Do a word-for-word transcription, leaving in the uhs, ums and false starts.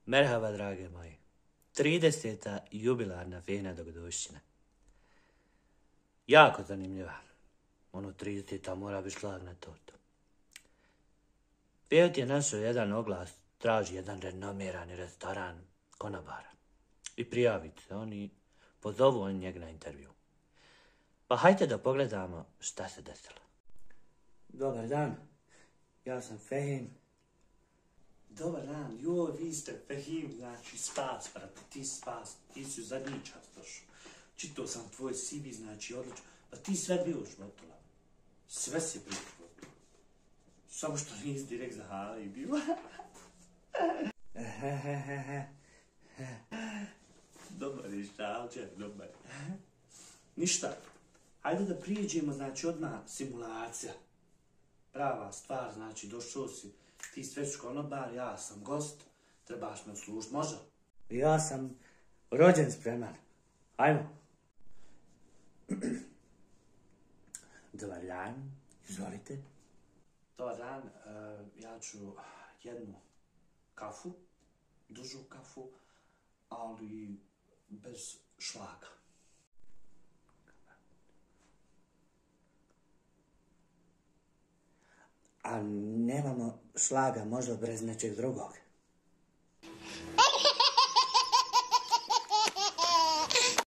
Merhaba, drage moji. trideseta jubilarna Fina dogodovšćina. Jako zanimljiva. Ono trideseta mora biti šlag na tortu. Pevt je našao jedan oglas, traži jedan renomirani restoran konobara. I prijavite se, oni pozovu on njega na intervju. Pa hajte da pogledamo šta se desilo. Dobar dan, ja sam Fehim. Dobar dan, joj, vi ste Fehim, znači spas, brate, ti spas, ti si u zadnji čas došao. Čitao sam tvoj C V, znači odlično, pa ti sve bio u životu, sve si bio u životu. Samo što nisi direkt za Hali bio. Dobar je šalčer, dobar. Ništa, hajde da prijeđemo, znači odmah simulacija. Prava stvar, znači došao si, ti sveć konobar, ja sam gost, trebaš me uslužit, može? Ja sam rođen spreman. Hajmo. Dobar dan, izvolite. Dobar dan, uh, ja ću jednu kafu, dužu kafu, ali bez šlaga. A nemamo šlaga, možda bez nečeg drugog?